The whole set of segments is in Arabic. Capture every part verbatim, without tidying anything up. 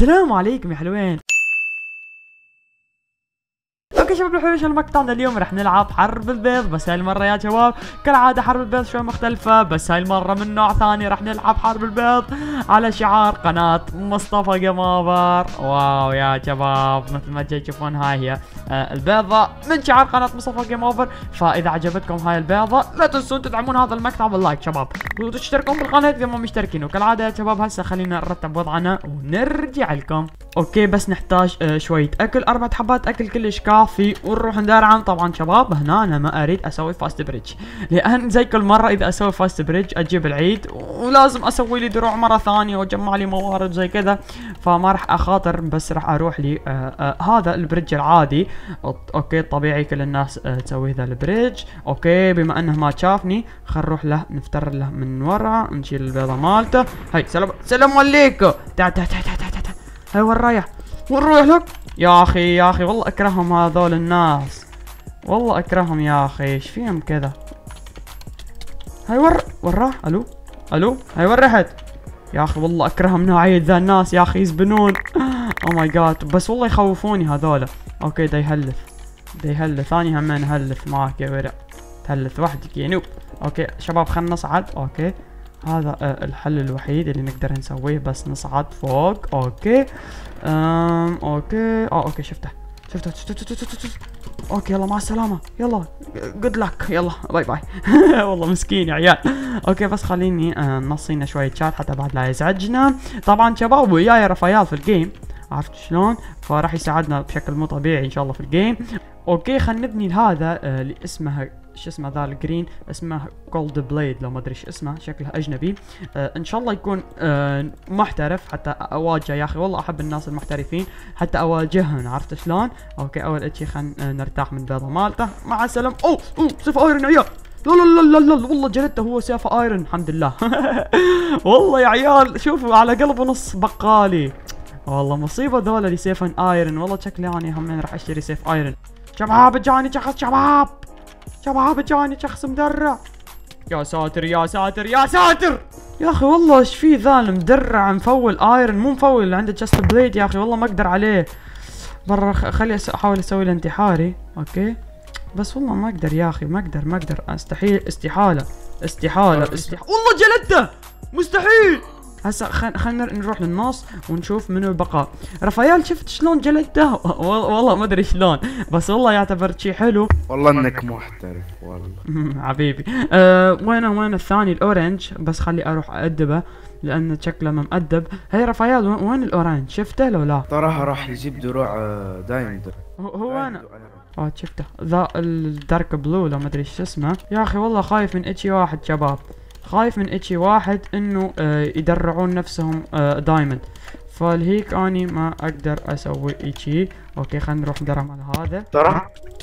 السلام عليكم يا حلوين. اوكي شباب الحلوين، شو المقطعنا اليوم رح نلعب حرب البيض، بس هاي المرة يا شباب كالعادة حرب البيض شوي مختلفة، بس هاي المرة من نوع ثاني. رح نلعب حرب البيض على شعار قناة مصطفى جيموفر. واو يا شباب، مثل ما تشوفون هاي هي آه البيضة من شعار قناة مصطفى جيموفر. فإذا عجبتكم هاي البيضة لا تنسون تدعمون هذا المقطع باللايك شباب، وتشتركون بالقناة إذا ما مشتركين. وكالعادة يا شباب هسه خلينا نرتب وضعنا ونرجع لكم. اوكي بس نحتاج آه شوية اكل، اربع حبات اكل كلش كافي، ونروح ندارعن. طبعا شباب هنا انا ما اريد اسوي فاست بريدج، لان زي كل مرة اذا اسوي فاست بريدج اجيب العيد ولازم اسوي لي دروع مرة ثانية واجمع لي موارد زي كذا، فما راح اخاطر، بس راح اروح لي آه آه هذا البريدج العادي. اوكي طبيعي كل الناس آه تسوي ذا البريدج. اوكي بما انه ما شافني خل نروح له نفتر له من ورا، نشيل البيضة مالته. هاي سلام سلام عليكم. تعال تعال تعال تعال تعال. هاي وين رايح؟ وين رايح لك؟ يا اخي يا اخي والله اكرههم هذول الناس، والله اكرههم يا اخي، ايش فيهم كذا؟ هاي ور وين راح؟ الو الو هاي وين رحت؟ يا اخي والله اكرههم نوعية ذا الناس يا اخي، يزبنون. او ماي جاد، بس والله يخوفوني هذول. اوكي دا يهلف دا يهلف، ثاني همين هلف معك يا ورع، تهلف وحدك يا نوب. اوكي شباب خلنا نصعد. اوكي هذا آه الحل الوحيد اللي نقدر نسويه، بس نصعد فوق. اوكي امم اوكي اه اوكي شفته شفته شفته شفته شفته. اوكي يلا مع السلامة، يلا جود لك، يلا باي باي. والله مسكين يا عيال. اوكي بس خليني آه نصينا شوية شات حتى بعد لا يزعجنا. طبعا شباب وياي رفايال في الجيم، عرفت شلون؟ فراح يساعدنا بشكل مو طبيعي ان شاء الله في الجيم. اوكي خلينا نبني هذا آه اللي اسمها شو اسمه ذا الجرين، اسمه جولد بليد، لو ما ادري ايش اسمه، شكله اجنبي. آه ان شاء الله يكون آه محترف حتى اواجهه. يا اخي والله احب الناس المحترفين حتى اواجههم، عرفت شلون؟ اوكي اول شيء خلينا آه نرتاح من البيضه مالته. مع السلامه. اوه اوه سيف ايرون يا عيال، لا لا لا لا لا والله جلدته هو سيف ايرون الحمد لله. والله يا عيال شوفوا على قلبه نص بقالي، والله مصيبه ذولا اللي سيف ايرون. والله شكلي اني همين راح اشتري سيف ايرون. شباب جاني شخص، شباب شباب جاني شخص مدرع. يا ساتر يا ساتر يا ساتر يا اخي والله ايش في ذا المدرع مفول ايرون، مو مفول اللي عنده جاست بليد يا اخي، والله ما اقدر عليه. برا خلي احاول اسوي له انتحاري. اوكي بس والله ما اقدر يا اخي، ما اقدر ما اقدر استحيل، استحاله استحاله استحاله والله جلدته مستحيل. هسا خلينا خلينا نروح للنص ونشوف منو بقى. رفايال شفت شلون جلدته؟ والله ما ادري شلون، بس والله يعتبر شيء حلو. والله انك محترف والله. حبيبي. أه وينه وين الثاني الاورنج؟ بس خلي اروح اادبه لانه شكله ما مؤدب. هي رفايال وين الاورنج؟ شفته لو لا؟ تراها راح يجيب دروع دايموند. هو انا اه شفته ذا الدارك بلو، لو ما ادري ايش اسمه. يا اخي والله خايف من اتشي واحد شباب، خايف من اتشي واحد انه آه يدرعون نفسهم آه دايموند، فلهيك اني ما اقدر اسوي اتشي. اوكي خلينا نروح ندرم على هذا. ترى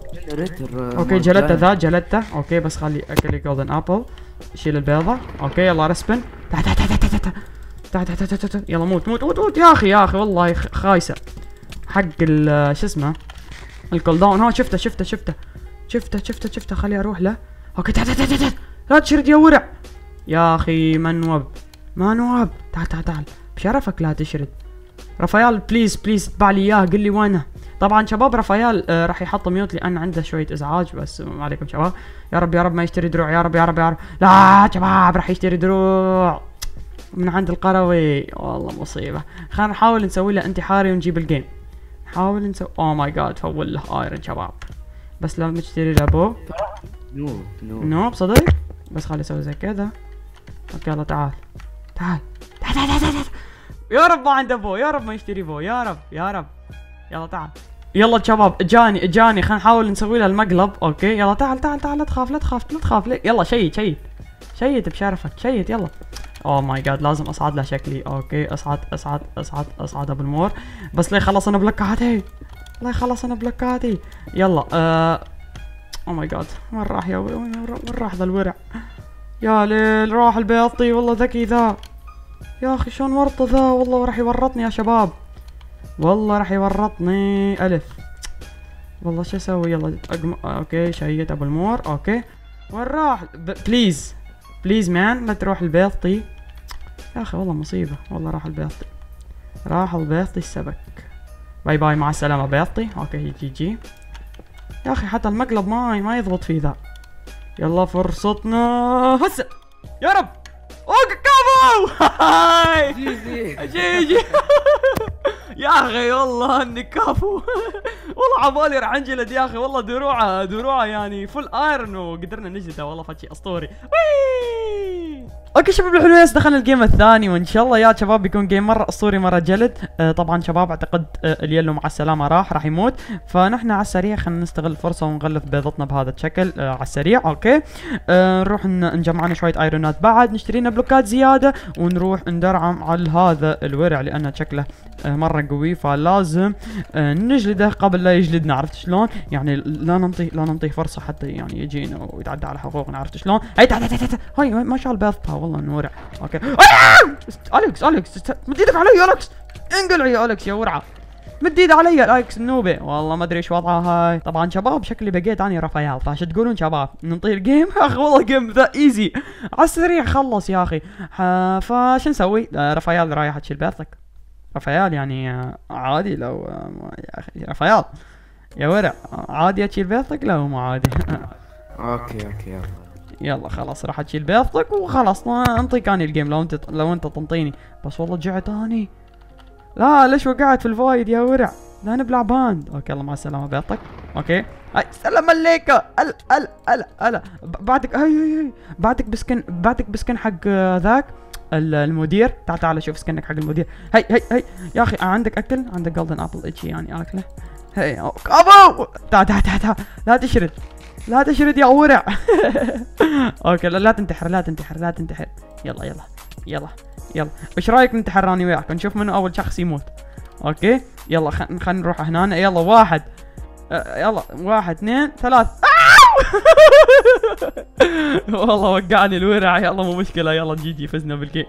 اوكي جلدته ذا جلدته. اوكي بس خلي اكل جولدن ابل، شيل البيضة. اوكي يلا رسبن، تعال تعال تعال تعال تعال تعال تعال تعال يلا موت موت موت موت. يا اخي يا اخي والله خايسة حق ال شو اسمه الكول داون. ها شفته شفته شفته شفته شفته شفته خلي اروح له. اوكي تعال تعال تعال لا تشرد يا ورع يا اخي، منوب منوب. تعال تعال تعال بشرفك لا تشرد. رفايال بليز بليز اتبع لي اياه، قل لي وينه. طبعا شباب رفايال آه راح يحط ميوت لان عنده شويه ازعاج، بس ما عليكم شباب. يا رب يا رب ما يشتري دروع، يا رب يا رب يا رب. لا شباب راح يشتري دروع من عند القروي، والله مصيبه. خلينا نحاول نسوي له انتحاري ونجيب الجيم، نحاول نسوي. اوه ماي جاد فول له ايرون شباب، بس لازم تشتري له بو. نوب نوب نوب صدق، بس خلي اسوي زي كذا. اوكي يلا تعال تعال تعال تعال تعال. يا رب ما عنده بو، يا رب ما يشتري بو، يا رب يا رب. يلا تعال يلا شباب اجاني اجاني، خلينا نحاول نسوي له المقلب. اوكي يلا تعال تعال تعال لا تخاف لا تخاف لا تخاف. يلا شيد شيد شيد بشرفك شيد يلا. اوه ماي جاد لازم اصعد له شكلي. اوكي اصعد اصعد اصعد اصعد ابو المور، بس لا يخلص انا بلوكاتي، لا يخلص انا بلوكاتي. يلا آه اوه ماي جاد وين راح يا وين راح ذا الورع؟ يا ليل راح البيضطي، والله ذكي ذا يا اخي، شلون ورطه ذا؟ والله راح يورطني يا شباب، والله راح يورطني الف. والله شو اسوي؟ يلا أقم... اوكي شيت ابو المور. اوكي وين راح؟ ب... بليز بليز مان لا تروح البيضطي يا اخي، والله مصيبه، والله راح البيضطي. راح البيضتي السبك. باي باي مع السلامة بيضتي. اوكي جي جي. يا اخي حتى المقلب ما ما يضبط فيه ذا. يلا فرصتنا هسه يا رب. اوه كفو. هاي جي جي جي جي. يا اخي والله اني كفو. والله عبالي راح انجلد يا اخي، والله دروعه دروعه يعني فل ايرون وقدرنا نجلده، والله فشي اسطوري. وي. اوكي شباب الحلوين، دخلنا الجيم الثاني وان شاء الله يا شباب بيكون جيم مره اسطوري مره جلد. آه طبعا شباب اعتقد آه اليلو مع السلامه راح راح يموت، فنحن على السريع خلينا نستغل الفرصه ونغلف بيضتنا بهذا الشكل آه على السريع. اوكي آه نروح نجمع لنا شويه ايرونات بعد، نشتري لنا بلوكات زياده ونروح ندرعم على هذا الورع لانه شكله آه مره قوي، فلازم آه نجلده قبل لا يجلدنا. عرفت شلون؟ يعني لا ننطي لا ننطيه فرصه حتى يعني يجينا ويتعدى على حقوقنا. عرفت شلون؟ هاي تعال تعال تعال هاي ما شاء البيضتها والله نورع. اوكي اليكس اليكس مد ايدك علي اليكس، انقلعي يا اليكس يا ورعه، مد ايده علي اليكس النوبه، والله ما ادري ايش وضعها هاي. طبعا شباب شكلي بقيت اني رافائيل، فايش تقولون شباب ننطي الجيم؟ يا اخي والله جيم ذا ايزي على السريع خلص يا اخي. فش نسوي؟ آه رافائيل رايحه تشيل بيضتك. رافائيل يعني آه عادي لو آه يا اخي رافائيل يا ورع عادي اشيل بيضتك لو مو عادي؟ اوكي اوكي يلا يلا خلاص راح تشيل بيضتك وخلاص انطيك اني الجيم لو انت لو انت تنطيني. بس والله جعت اني. لا ليش وقعت في الفايد يا ورع؟ لا نبلع باند. اوكي يلا مع السلامه بيضتك. اوكي هاي سلام عليك. ال ال ال ال بعدك هاي هاي بعدك بسكن بعدك بسكن حق ذاك المدير. تعال تعال شوف سكنك حق المدير. هاي هاي هاي يا اخي عندك اكل؟ عندك جولدن ابل اتشي يعني اكله؟ هاي ابو تعال تعال تعال لا تشرد لا تشرد يا ورع. اوكي لا, لا تنتحر لا تنتحر لا تنتحر. يلا يلا يلا يلا ايش رايك ننتحر اني وياك ونشوف منو اول شخص يموت؟ اوكي يلا خلينا خل نروح هنا. يلا واحد آه يلا واحد اثنين ثلاث. والله وقعني الورع. يلا مو مشكله يلا جي جي فزنا بالجيم.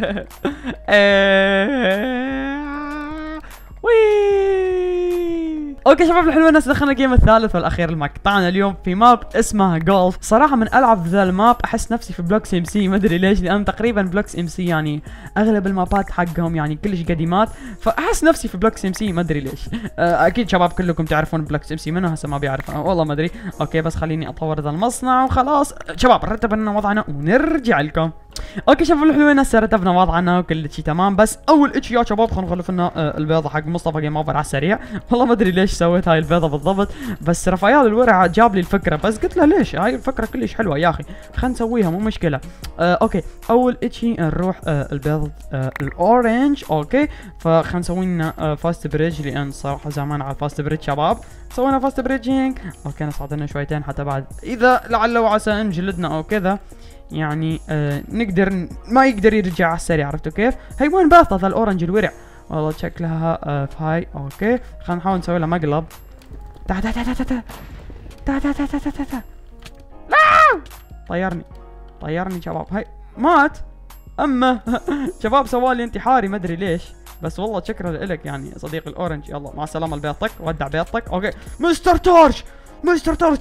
وي اوكي شباب الحلوين، الناس دخلنا الجيم الثالث والاخير المقطعنا اليوم في ماب اسمها جولف. صراحه من العب ذا الماب احس نفسي في بلوكس ام سي، ما ادري ليش، لان تقريبا بلوكس ام سي يعني اغلب المابات حقهم يعني كلش قديمات، فاحس نفسي في بلوكس ام سي ما ادري ليش. أه اكيد شباب كلكم تعرفون بلوكس ام سي، منو هسه ما بيعرف؟ والله ما ادري. اوكي بس خليني اطور ذا المصنع وخلاص. شباب رتب لنا وضعنا ونرجع لكم. اوكي شباب الحلوين هسه رتبنا وضعنا وكل شيء تمام، بس اول اشي يا شباب خلينا نغلف لنا آه البيضه حق مصطفى جيم اوفر على السريع. والله ما ادري ليش سويت هاي البيضه بالضبط، بس رافائيل الورع جاب لي الفكره، بس قلت له ليش هاي الفكره كلش حلوه يا اخي خلينا نسويها مو مشكله. آه اوكي اول اشي نروح آه البيض آه الاورنج. اوكي فخلينا نسوي لنا آه فاست بريدج، لان صراحه زمان على الفاست بريدج شباب سوينا فاست بريدجينج. اوكي نصعد لنا شويتين حتى بعد اذا لعل وعسى انجلدنا او كذا يعني آه نقدر ما يقدر يرجع على السريع. عرفتوا كيف؟ هي وين باطه ذا الاورنج الورع؟ والله شكلها آه في هاي. اوكي خلينا نحاول نسوي لها مقلب. تعال تعال تعال تعال تعال تعال تعال تعال تعال لا طيرني طيرني شباب. هاي مات اما شباب سوالي انتحاري ما ادري ليش، بس والله شكرا لك يعني صديقي الاورنج. يلا مع السلامه لبيضتك، ودع بيضتك. اوكي مستر تورش مستر تورش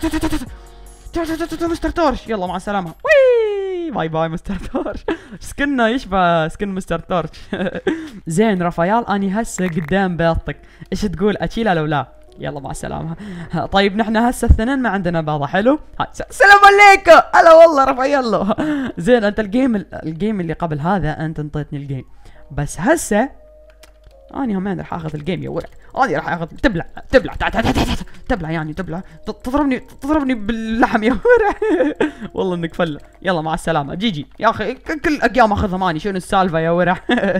مستر تورش يلا مع السلامة. وي باي باي مستر تورش. سكننا يشبه سكن مستر تورش. زين رافائيل اني هسه قدام بيضتك، ايش تقول اشيلها لو لا؟ يلا مع السلامة. طيب نحن هسه الاثنين ما عندنا بيضة. حلو سلام عليكم. هلا والله رافائيل. زين انت الجيم الجيم اللي قبل هذا انت انطيتني الجيم، بس هسه اني همين راح اخذ الجيم يا ورع. اني راح اخذ تبلع تبلع تبلع يعني تبلع تضربني تضربني باللحم يا ورع. والله انك فله. يلا مع السلامه جي جي يا اخي كل ايام اخذها ماني شنو السالفه يا ورع.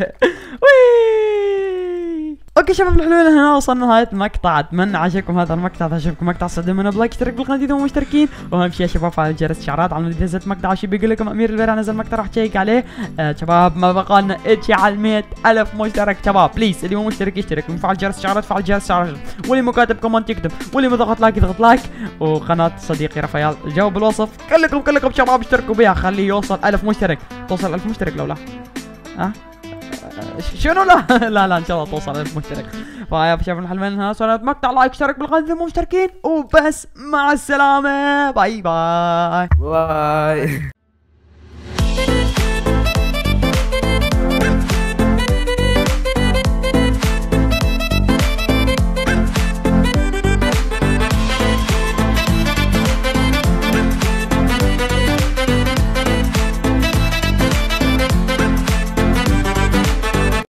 اوكي شباب الحلوين هنا وصلنا نهاية المقطع، اتمنى عجبكم هذا المقطع. اذا عجبكم المقطع صدقوا منه بلايك اشترك بالقناة اذا مو مشتركين، واهم شيء يا شباب فعل جرس الاشعارات على مود نزلت مقطع شي بيقول لكم امير البيرع نزل مقطع راح تشيك عليه. آه شباب ما بقى لنا اتشي على مية ألف مشترك شباب، بليز اللي مو مشترك يشترك وفعل جرس الاشعارات فعل جرس الاشعارات، واللي مو كاتب كومنت يكتب، واللي مو ضغط لايك يضغط لايك، وقناة صديقي رافائيل الجواب بالوصف. كلكم كلكم شباب اشتركوا بيها خليه يوصل ألف مشترك، توصل ألف مشترك لو لا ها شنو لا لا لا ان شاء الله توصل ألف مشترك. فيا شباب الحلوين هنا صارت مقطع لايك اشترك بالقناه اذا مو مشتركين وبس. مع السلامه باي باي باي.